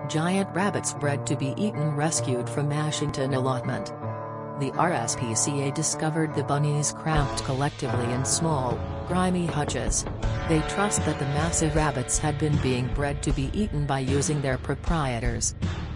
Giant rabbits bred to be eaten rescued from Ashington allotment. The RSPCA discovered the bunnies cramped collectively in small, grimy hutches. They trust that the massive rabbits had been being bred to be eaten by using their proprietors.